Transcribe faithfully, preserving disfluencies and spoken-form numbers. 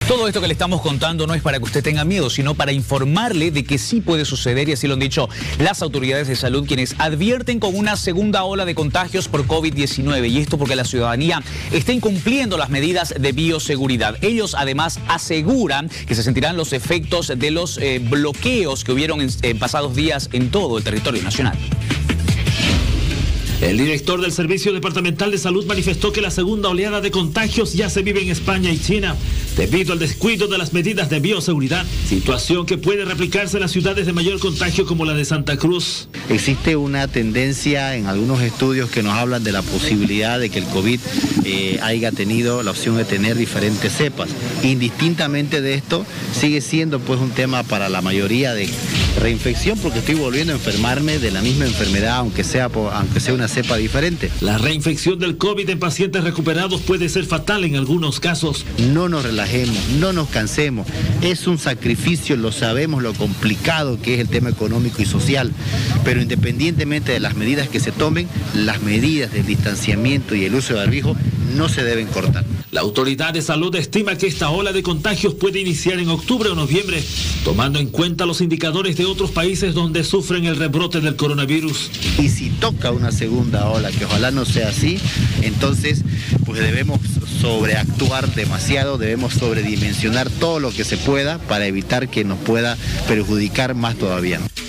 Todo esto que le estamos contando no es para que usted tenga miedo, sino para informarle de que sí puede suceder, y así lo han dicho las autoridades de salud, quienes advierten con una segunda ola de contagios por COVID diecinueve, y esto porque la ciudadanía está incumpliendo las medidas de bioseguridad. Ellos además aseguran que se sentirán los efectos de los eh, bloqueos que hubieron en, en pasados días en todo el territorio nacional. El director del Servicio Departamental de Salud manifestó que la segunda oleada de contagios ya se vive en España y China debido al descuido de las medidas de bioseguridad, situación que puede replicarse en las ciudades de mayor contagio como la de Santa Cruz. Existe una tendencia en algunos estudios que nos hablan de la posibilidad de que el COVID eh, haya tenido la opción de tener diferentes cepas. Indistintamente de esto, sigue siendo pues un tema para la mayoría de reinfección, porque estoy volviendo a enfermarme de la misma enfermedad, aunque sea, aunque sea una cepa diferente. La reinfección del COVID en pacientes recuperados puede ser fatal en algunos casos. No nos relajemos, no nos cansemos. Es un sacrificio, lo sabemos, lo complicado que es el tema económico y social, pero independientemente de las medidas que se tomen, las medidas del distanciamiento y el uso de barbijo no se deben cortar. La autoridad de salud estima que esta ola de contagios puede iniciar en octubre o noviembre, tomando en cuenta los indicadores de otros países donde sufren el rebrote del coronavirus. Y si toca una segunda ola, que ojalá no sea así, entonces pues debemos sobreactuar demasiado, debemos sobredimensionar todo lo que se pueda para evitar que nos pueda perjudicar más todavía.